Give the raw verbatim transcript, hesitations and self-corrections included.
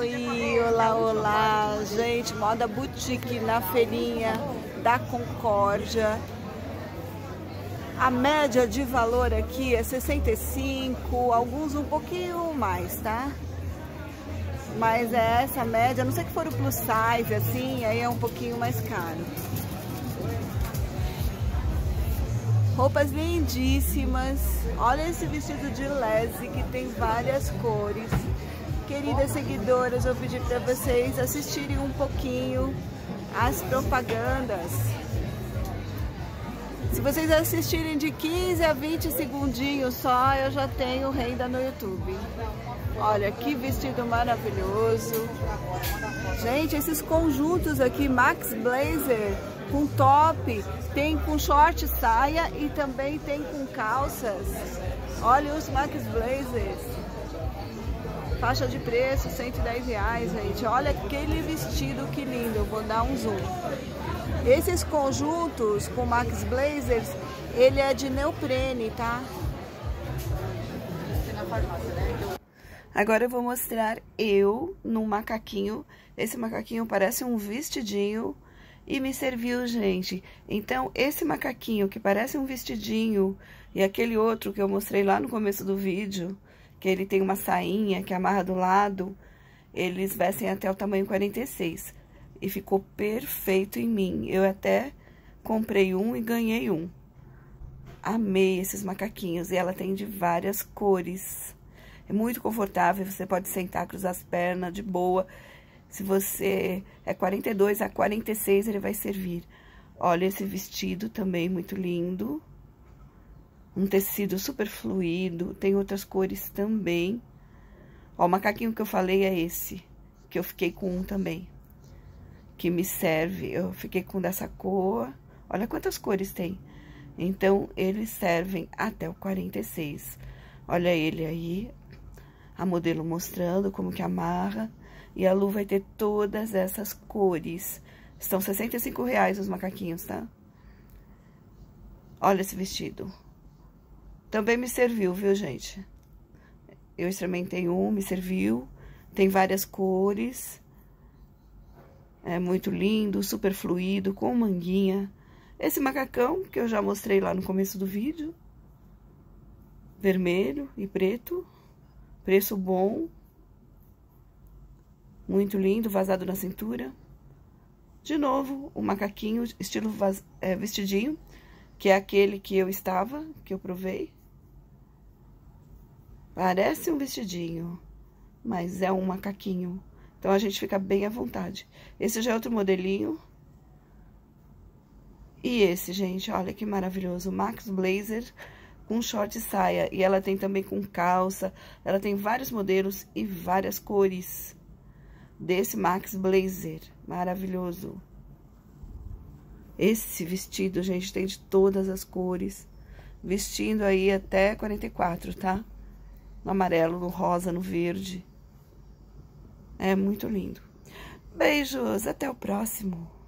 Oi, olá, olá, gente, moda boutique na feirinha da Concórdia. A média de valor aqui é sessenta e cinco, alguns um pouquinho mais, tá? Mas é essa média, a não sei que for o plus size, assim, aí é um pouquinho mais caro. Roupas lindíssimas. Olha esse vestido de lese que tem várias cores. Queridas seguidoras, eu pedi para vocês assistirem um pouquinho as propagandas. Se vocês assistirem de quinze a vinte segundinhos só, eu já tenho renda no YouTube. Olha, que vestido maravilhoso. Gente, esses conjuntos aqui, Max Blazer, com top, tem com short, saia e também tem com calças. Olha os Max Blazers. Faixa de preço, cento e dez reais, gente. Olha aquele vestido, que lindo. Eu vou dar um zoom. Esses conjuntos com Max Blazers, ele é de neoprene, tá? Agora eu vou mostrar eu num macaquinho. Esse macaquinho parece um vestidinho e me serviu, gente. Então, esse macaquinho que parece um vestidinho e aquele outro que eu mostrei lá no começo do vídeo, que ele tem uma sainha que amarra do lado, eles vestem até o tamanho quarenta e seis. E ficou perfeito em mim. Eu até comprei um e ganhei um. Amei esses macaquinhos. E ela tem de várias cores. É muito confortável, você pode sentar, cruzar as pernas de boa. Se você é quarenta e dois a quarenta e seis, ele vai servir. Olha esse vestido também, muito lindo. Um tecido super fluido, tem outras cores também. Ó, o macaquinho que eu falei é esse, que eu fiquei com um também, que me serve. Eu fiquei com dessa cor, olha quantas cores tem. Então, eles servem até o quarenta e seis. Olha ele aí, a modelo mostrando como que amarra. E a Lu vai ter todas essas cores. Estão sessenta e cinco reais os macaquinhos, tá? Olha esse vestido. Também me serviu, viu, gente? Eu experimentei um, me serviu. Tem várias cores. É muito lindo, super fluido, com manguinha. Esse macacão, que eu já mostrei lá no começo do vídeo. Vermelho e preto. Preço bom. Muito lindo, vazado na cintura. De novo, o macaquinho, estilo vaz... é, vestidinho, que é aquele que eu estava, que eu provei. Parece um vestidinho, mas é um macaquinho. Então, a gente fica bem à vontade. Esse já é outro modelinho. E esse, gente, olha que maravilhoso. Max Blazer com short e saia. E ela tem também com calça. Ela tem vários modelos e várias cores desse Max Blazer. Maravilhoso. Esse vestido, gente, tem de todas as cores. Vestindo aí até quarenta e quatro, tá? No amarelo, no rosa, no verde. É muito lindo. Beijos, até o próximo.